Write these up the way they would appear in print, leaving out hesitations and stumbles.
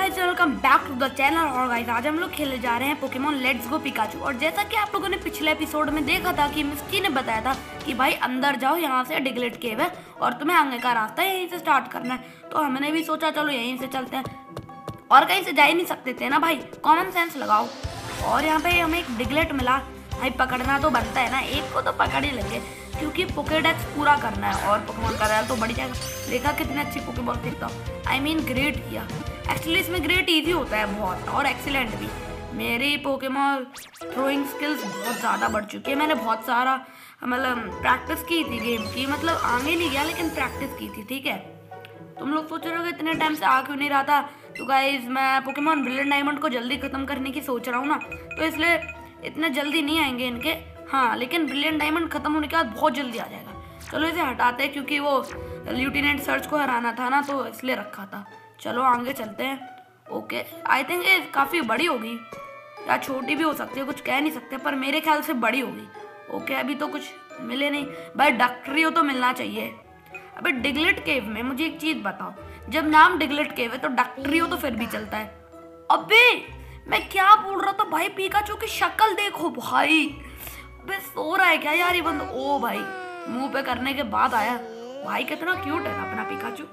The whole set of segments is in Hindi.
Guys welcome back to the channel. और गाइस आज हम लोग खेलने जा रहे हैं पोकेमॉन लेट्स गो पिकाचू। और जैसा कि आप लोगों ने पिछले एपिसोड में देखा था कि मिस्टी ने बताया था कि भाई अंदर जाओ, यहाँ से डिग्लेट केव है और तुम्हें आगे का रास्ता है, यहीं से स्टार्ट करना है। तो हमने भी सोचा चलो यहीं से चलते हैं, और कहीं से जा ही नहीं सकते थे ना भाई, कॉमन सेंस लगाओ। और यहाँ पे हमें एक डिग्लेट मिला भाई, पकड़ना तो बनता है ना, एक को तो पकड़ ही लेंगे क्योंकि पोकेडेक्स पूरा करना है। और पोकेमॉन का रैल तो बड़ी जाएगा। देखा कितने अच्छी पोकेबॉल खेलता हूँ, आई मीन ग्रेट किया। एक्चुअली इसमें ग्रेट इजी होता है बहुत, और एक्सीलेंट भी। मेरी पोकेमॉन थ्रोइंग स्किल्स बहुत ज़्यादा बढ़ चुकी है। मैंने बहुत सारा मतलब प्रैक्टिस की थी गेम की, मतलब आगे नहीं गया लेकिन प्रैक्टिस की थी, ठीक है। तुम लोग सोच रहे हो कि इतने टाइम से आ क्यों नहीं रहा था। तो गाइज मैं पोकेमॉन ब्रिलियंट डायमंड को जल्दी ख़त्म करने की सोच रहा हूँ ना, तो इसलिए इतने जल्दी नहीं आएंगे इनके। हाँ, लेकिन ब्रिलियंट डायमंड खत्म होने के बाद बहुत जल्दी आ जाएगा। चलो इसे हटाते हैं क्योंकि वो लेफ्टिनेंट सर्च को हराना था ना, तो इसलिए रखा था। चलो आगे चलते हैं। ओके, आई थिंक ये काफ़ी बड़ी होगी या छोटी भी हो सकती है, कुछ कह नहीं सकते, पर मेरे ख्याल से बड़ी होगी। ओके, अभी तो कुछ मिले नहीं भाई, डक्ट्रियो तो मिलना चाहिए। अबे डिग्लेट केव में मुझे एक चीज़ बताओ, जब नाम डिग्लेट केव है तो डक्ट्रियो तो फिर भी चलता है। अबे मैं क्या बोल रहा था भाई, पिकाचू की शक्ल देखो भाई। बे सो रहा है क्या यार ये बंदा। ओ भाई, मुंह पे करने के बाद आया भाई, कितना क्यूट है अपना पिकाचू।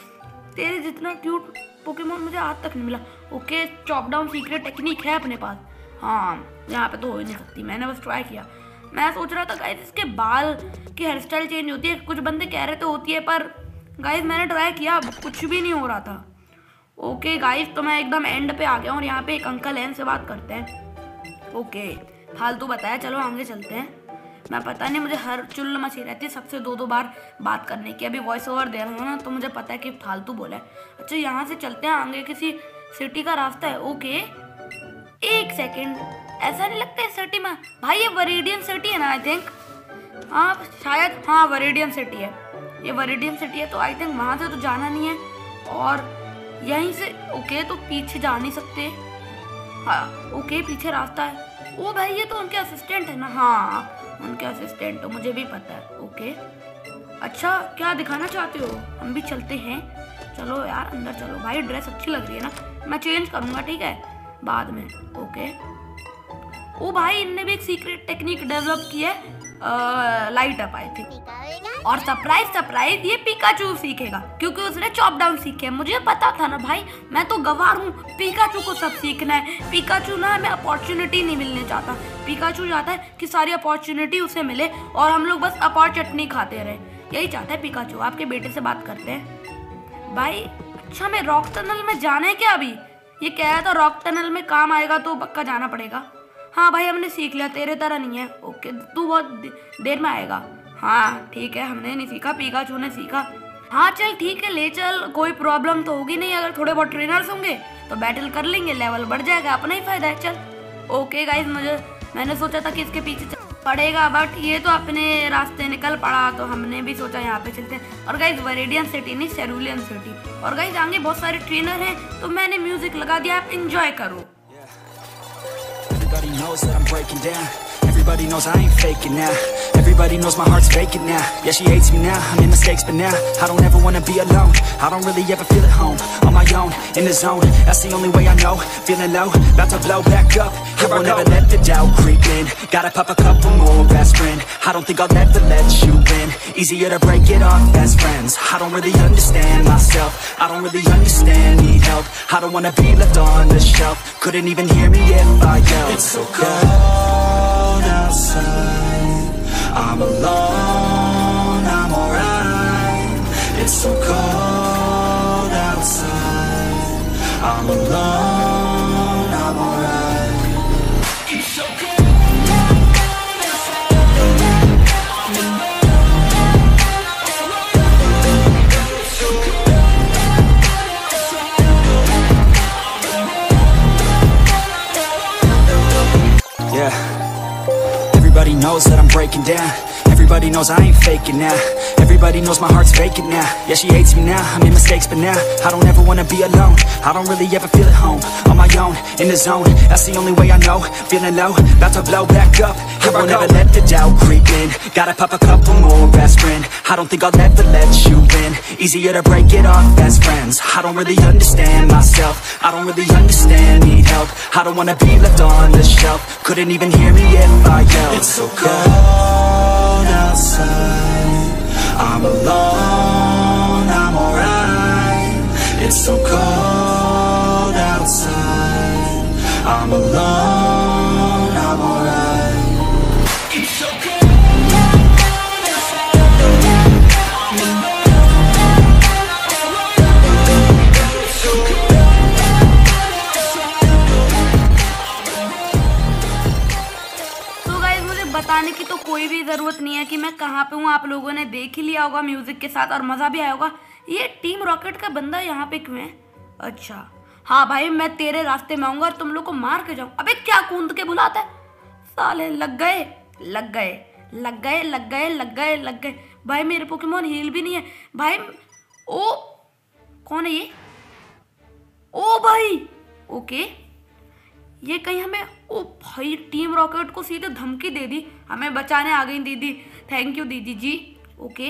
तेरे जितना क्यूट पोकेमॉन मुझे आज तक नहीं मिला। Okay, chop down secret technique है अपने पास। हाँ, यहाँ पे तो हो ही नहीं सकती, मैंने बस ट्राई किया। मैं सोच रहा था गाइस इसके बाल की हेयर स्टाइल चेंज होती है, कुछ बंदे कह रहे तो होती है, पर गाइस मैंने ट्राई किया, कुछ भी नहीं हो रहा था। ओके गाइस, तो मैं एकदम एंड पे आ गया और यहाँ पे एक अंकल है, इनसे बात करते हैं। ओके, फालतू बताया, चलो आगे चलते हैं। मैं पता नहीं, मुझे हर चुल्ल मची रहती है सबसे दो बार बात करने की। अभी वॉइस ओवर दे रहा हूँ ना, तो मुझे पता है कि फालतू बोला है। अच्छा, यहाँ से चलते हैं, आगे किसी सिटी का रास्ता है। ओके, एक सेकेंड, ऐसा नहीं लगता है सिटी में भाई, ये वरीडियन सिटी है ना आई थिंक। हाँ शायद, हाँ वरीडियन सिटी है, ये वरीडियन सिटी है। तो आई थिंक वहाँ से तो जाना नहीं है, और यहीं से ओके, तो पीछे जा नहीं सकते। हाँ ओके, पीछे रास्ता है। ओ भाई, ये तो उनके असिस्टेंट है ना। हाँ उनके असिस्टेंट, तो मुझे भी पता है। ओके, अच्छा क्या दिखाना चाहते हो, हम भी चलते हैं। चलो यार अंदर चलो भाई, ड्रेस अच्छी लग रही है ना, मैं चेंज करूँगा ठीक है बाद में। ओके, ओ भाई इनने भी एक सीक्रेट टेक्निक डेवलप की है, लाइट अप आई थी। और सरप्राइज सरप्राइज, ये पिकाचू सीखेगा क्योंकि उसने चॉप डाउन सीखे। मुझे पता था ना भाई, मैं तो गवार हूँ, पिकाचू को सब सीखना है। पिकाचू ना हमें अपॉर्चुनिटी नहीं मिलने चाहता, पिकाचू चाहता है कि सारी अपॉर्चुनिटी उसे मिले और हम लोग बस अपॉर चटनी खाते रहे, यही चाहता है पिकाचू। आपके बेटे से बात करते हैं भाई। अच्छा, मैं रॉक टनल में जाना है क्या अभी, ये कह रहा था रॉक टनल में काम आएगा तो पक्का जाना पड़ेगा। हाँ भाई, हमने सीख लिया, तेरे तरह नहीं है। ओके, तू बहुत देर में आएगा। हाँ ठीक है, हमने नहीं सीखा, पिकाचू ने सीखा। हाँ चल ठीक है, ले चल, कोई प्रॉब्लम तो होगी नहीं। अगर थोड़े बहुत ट्रेनर्स होंगे तो बैटल कर लेंगे, लेवल बढ़ जाएगा, अपना ही फायदा है। चल ओके गाइज, मैंने सोचा था कि इसके पीछे पड़ेगा, बट ये तो अपने रास्ते निकल पड़ा, तो हमने भी सोचा यहाँ पे चलते हैं। और गाइज वरीडियन सिटी नहीं, सेरुलियन सिटी। और गाइज आगे बहुत सारे ट्रेनर हैं, तो मैंने म्यूजिक लगा दिया, आप इंजॉय करो। Everybody knows that I'm breaking down. Everybody knows I ain't faking now. Everybody knows my heart's vacant now. Yeah, she hates me now, I made mistakes, but now I don't ever wanna be alone. I don't really ever feel at home, on my own, in the zone. That's the only way I know, feeling low, about to blow back up. I won't ever let the doubt creep in. Gotta pop a couple more aspirin. I don't think I'll ever let you in. Easier to break it off best friends. I don't really understand myself, I don't really understand, need help. I don't wanna be left on the shelf. Couldn't even hear me if I yelled. It's so cold outside, I'm alone, I'm alright. It's so cold outside, I'm alone, I'm alright. It's so cold outside. Yeah, everybody knows that I'm breaking down. Everybody knows I ain't faking now. Everybody knows my heart's vacant now. Yeah, she hates me now, I made mistakes, but now I don't ever wanna be alone. I don't really ever feel at home. On my own, in the zone, that's the only way I know. Feeling low, about to blow back up. I won't ever let the doubt creep in. Gotta pop a couple more aspirin. I don't think I'll ever let you in. Easier to break it off best friends. I don't really understand myself. I don't really understand, need help. I don't wanna be left on the shelf. Couldn't even hear me if I yelled. It's so cold outside, I'm alone, I'm alright. It's so cold outside, I'm alone, I'm alright. It's so cold outside, I'm alone, it's so cold outside. तो गाइस मुझे बताने की तो कोई भी ज़रूरत नहीं है कि मैं कहाँ पे हूँ। आप लोगों ने देख ही लिया होगा म्यूज़िक के साथ और मज़ा भी आया होगा। ये टीम रॉकेट का बंदा यहाँ पे क्यों है? अच्छा हाँ भाई, मैं तेरे रास्ते में आऊँगा और तुम लोग को मार के जाऊँ। अबे क्या कूद के बुलाता है साले। लग गए लग गए लग गए लग गए लग गए लग गए। भाई मेरे पोकेमॉन हील भी नहीं है भाई। ओ कौन है ये? ओ भाई ओके, ये कहीं हमें, ओ भाई टीम रॉकेट को सीधे धमकी दे दी, हमें बचाने आ गई दीदी। थैंक यू दीदी जी। ओके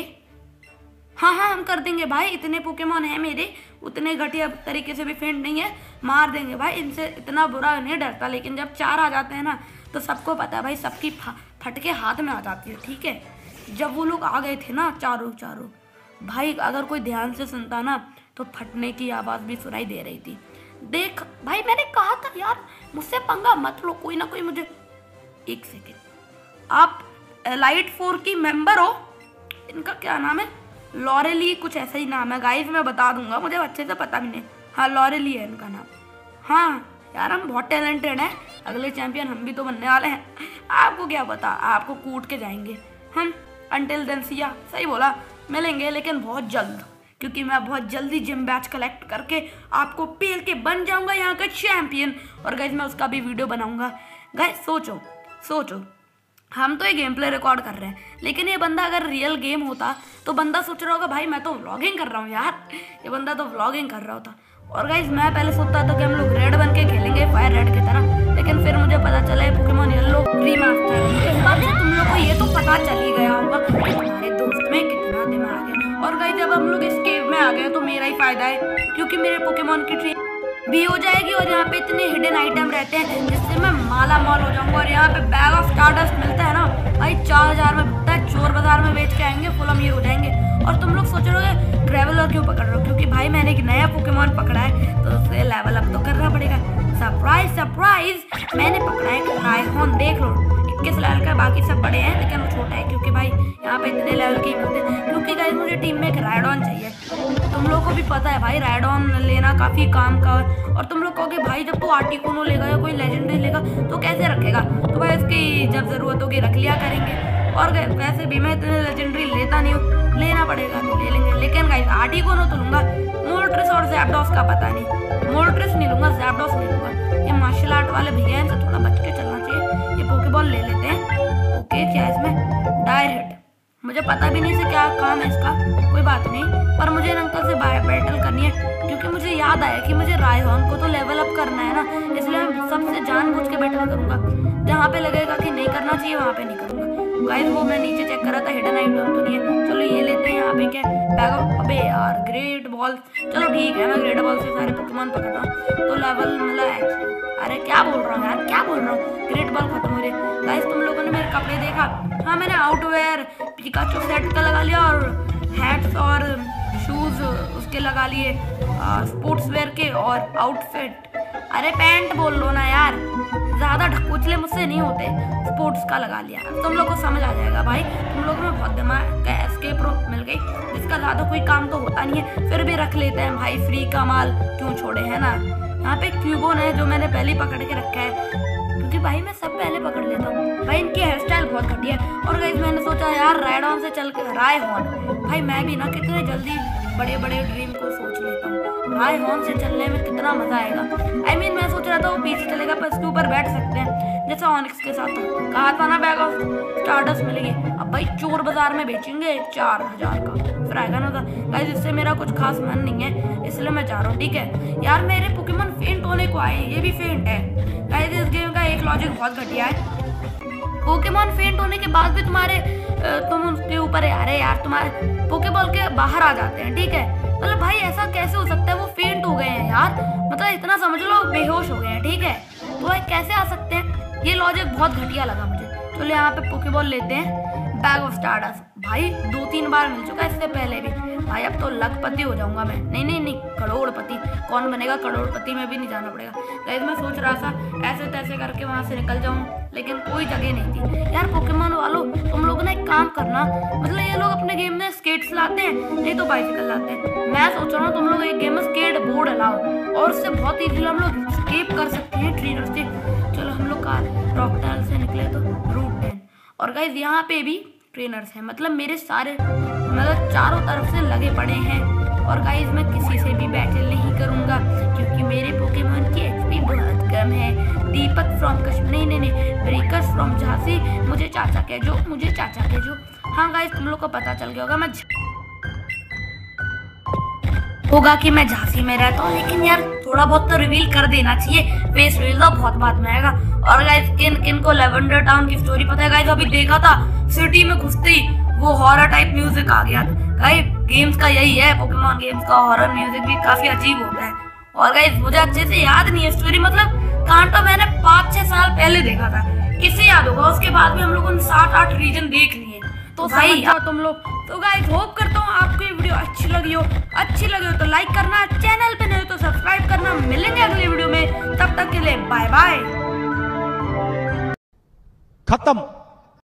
हाँ हाँ हम कर देंगे भाई, इतने पोकेमॉन हैं मेरे, उतने घटिया तरीके से भी फेंट नहीं है, मार देंगे भाई। इनसे इतना बुरा नहीं डरता, लेकिन जब 4 आ जाते हैं ना तो सबको पता है भाई, सबकी फटके हाथ में आ जाती है। ठीक है, जब वो लोग आ गए थे ना चारों भाई, अगर कोई ध्यान से सुनता ना तो फटने की आवाज़ भी सुनाई दे रही थी। देख भाई मैंने कहा था यार मुझसे पंगा मत लो, कोई ना कोई मुझे। एक सेकेंड, आप लाइट 4 की मेंबर हो? इनका क्या नाम है? लॉरेली कुछ ऐसा ही नाम है गाइस, मैं बता दूंगा, मुझे अच्छे से पता भी नहीं। हाँ लॉरेली है इनका नाम। हाँ यार हम बहुत टैलेंटेड हैं, अगले चैंपियन हम भी तो बनने वाले हैं। आपको क्या पता, आपको कूट के जाएंगे हम। अंटिल देन सिया, सही बोला, मिलेंगे लेकिन बहुत जल्द, क्योंकि मैं बहुत जल्दी जिम बैच कलेक्ट करके आपको पेल के बन जाऊंगा यहाँ का चैंपियन। और गाइस मैं उसका भी वीडियो बनाऊंगा। गाइस सोचो हम तो ये गेम प्ले रिकॉर्ड कर रहे हैं, लेकिन ये बंदा अगर रियल गेम होता तो बंदा सोच रहा होगा भाई मैं तो व्लॉगिंग कर रहा हूँ यार, ये बंदा तो व्लॉगिंग कर रहा होता। और गाइस मैं पहले सोचता था कि हम लोग रेड बन के खेलेंगे, फायर रेड की तरह, लेकिन फिर मुझे पता चला है पोकेमॉन येलो रीमास्टर है। इस बात से तुम लोग को ये तो पता चल ही गया होगा कि हमारे दोस्त में कितना दिमाग है। और गाइस जब हम लोग इस केव में आ गए तो मेरा ही फायदा है, क्योंकि मेरे पोकेमॉन की ट्रेन भी हो जाएगी और यहाँ पे इतने हिडन आइटम रहते हैं जिससे मैं माला माल हो जाऊंगा। और यहाँ पे बैग ऑफ स्टारडस्ट मिलता है ना भाई, 4000 में बिकता है, चोर बाजार में बेच के आएंगे, फुल अमीर हो जाएंगे। और तुम लोग सोच रहे हो ट्रैवलर क्यों पकड़ रहे हो? क्योंकि भाई मैंने एक नया पोकेमॉन पकड़ा है तो उसे लेवल अप तो करना पड़ेगा। सरप्राइज मैंने पकड़ा है रायहॉन, देख लो 21 लेवल का, बाकी सब बड़े हैं लेकिन वो छोटा है, क्योंकि भाई यहाँ पे इतने लेवल के ही मिलते हैं। क्योंकि गाइस मुझे टीम में एक राइडॉन चाहिए, तुम लोग को भी पता है भाई राइडॉन लेना काफ़ी काम का है। और तुम लोग कहोगे भाई जब तू आर्टिकुनो लेगा या कोई लेजेंडरी लेगा तो कैसे रखेगा? तो भाई उसकी जब ज़रूरत होगी रख लिया करेंगे। और वैसे भी मैं इतने लेजेंडरी लेता नहीं हूँ, लेना पड़ेगा तो ले लेंगे। लेकिन गाइस आर्टिकुनो तो लूँगा, मोल्ट्रिस और ज़ैप्डॉस का पता नहीं, मोल्ट्रिस नहीं लूँगा, ज़ैप्डॉस नहीं लूँगा। ये मार्शल आर्ट वाले भैया इनसे थोड़ा बच के चलना चाहिए। ये पोकेबॉल ले लेते हैं। ओके क्या इसमें डायर हिट, मुझे पता भी नहीं से क्या काम है इसका, कोई बात नहीं, पर मुझे इन अंकल से बैटल करनी है। क्योंकि मुझे याद आया कि मुझे रायहॉन को तो लेवल अप करना है ना, इसलिए मैं सबसे जानबूझ के बैटल करूंगा। जहाँ पे लगेगा कि नहीं करना चाहिए वहाँ पे नहीं करूंगा। गाइस वो मैं नीचे चेक कर रहा था, हिडन आइटम तो नहीं है। चलो ये लेते हैं। यहाँ पे क्या बैग ऑफ, अबे यार ग्रेट बॉल, चलो ठीक है मैं ग्रेट बॉल से सारे पोकेमॉन पकड़ रहा हूँ तो लेवल मतलब, अरे क्या बोल रहा हूँ यार, क्या बोल रहा हूँ, ग्रेट बॉल खत्म हो रही है। गाइस तुम लोगों ने मेरे कपड़े देखा? हाँ मैंने आउटवेयर पिकाचू सेट का लगा लिया और हैट्स और शूज़ उसके लगा लिए, स्पोर्ट्स वेयर के और आउटफिट, अरे पैंट बोल लो ना यार, ज़्यादा ढकोचले मुझसे नहीं होते, स्पोर्ट्स का लगा लिया। तुम लोग को समझ आ जाएगा भाई, तुम लोग में बहुत दिमाग का एस्केप रोप मिल गई, जिसका ज़्यादा कोई काम तो होता नहीं है, फिर भी रख लेते हैं भाई, फ्री का माल क्यों छोड़े, है ना। यहाँ पे क्यूबोन है जो मैंने पहले पकड़ के रखा है, क्योंकि भाई मैं सब पहले पकड़ लेता हूँ भाई, इनकी हेयर स्टाइल बहुत घटिया है। और गाइस मैंने सोचा यार रायडॉन से चल के रायहॉन, भाई मैं भी ना कितने जल्दी बड़े बड़े ड्रीम को सोच लेता हूँ, रायहॉन से चलने में कितना मजा आएगा। I mean, मैं सोच रहा था वो पीछे चलेगा पर इसके ऊपर बैठ सकते हैं, जैसे से ऑनिक्स के साथ था, कहा था ना बैग ऑफ स्टारडस्ट मिलेगी। अब भाई चोर बाजार में बेचेंगे 4000 का फ्रैगन होता। गाइस इससे मेरा कुछ खास मन नहीं है, इसलिए मैं जा रहा हूँ। ठीक है यार, मेरे पोकेमॉन फेंट होने को आए, ये भी फेंट है। गाइस इस गेम का एक लॉजिक बहुत घटिया है, पोकेमॉन फेंट होने के बाद भी तुम उसके ऊपर यार तुम्हारे पोकेबॉल के बाहर आ जाते हैं। ठीक है, मतलब भाई ऐसा कैसे हो सकता है, वो फेंट हो गए हैं यार, मतलब इतना समझ लो बेहोश हो गए हैं। ठीक है, तो भाई कैसे आ सकते हैं, ये लॉजिक बहुत घटिया लगा मुझे। चलो यहाँ पे पोकेबॉल लेते हैं, बैग ऑफ स्टारडस्ट। भाई 2-3 बार मिल चुका है इससे पहले भी। भाई अब तो लखपति हो जाऊंगा मैं, नहीं करोड़पति। कौन बनेगा करोड़पति, में भी नहीं जाना पड़ेगा। गाइस मैं सोच रहा था ऐसे तैसे करके वहां से निकल जाऊं, लेकिन कोई जगह नहीं थी यार। पोकेमॉन वालों तुम लोग ना एक काम करना, मतलब ये लोग अपने गेम में स्केट्स लाते हैं, नहीं तो बाइसिकल लाते हैं। मैं सोच रहा हूँ तुम लोग एक गेम में स्केट बोर्ड लाओ, और उससे बहुत इजीली हम लोग स्केप कर सकते हैं ट्रेनर से। चलो हम लोग रॉकटैल से निकले तो रूट 10, और गाइस यहाँ पे भी ट्रेनर्स हैं, मतलब मेरे सारे मतलब चारों तरफ से लगे पड़े हैं। और गाइस मैं किसी से भी बैटल नहीं करूंगा, क्योंकि मेरे पोकेमॉन की एचपी बहुत कम है। दीपक फ्रॉम कश्मीर, नहीं ब्रेकर्स फ्रॉम झांसी, मुझे चाचा कह जो। हाँ गाइस तुम लोग को पता चल गया होगा कि मैं झांसी में रहता हूँ, लेकिन यार थोड़ा बहुत तो रिवील कर देना चाहिए। फेस रिवील तो बहुत बाद में आएगा। और गाइस किन को लेवेंडर टाउन की स्टोरी पता है? गाइस अभी देखा था, सिटी में घुसते ही वो हॉरर टाइप म्यूजिक आ गया। गाइस गेम्स का यही है, पोकेमॉन गेम्स का हॉरर म्यूजिक भी काफी अजीब होता है। और गाइस मुझे अच्छे से याद नहीं है स्टोरी, मतलब कांटो मैंने 5-6 साल पहले देखा था, किसे याद होगा। उसके बाद भी हम लोगों ने 7-8 रीजन देख लिए, तो सही है तुम लोग। तो गाइस होप करता हूँ आपको ये वीडियो अच्छी लगी हो तो लाइक करना, चैनल पे नहीं हो तो सब्सक्राइब करना। मिलेंगे अगले वीडियो में, तब तक के लिए बाय बाय। खत्म।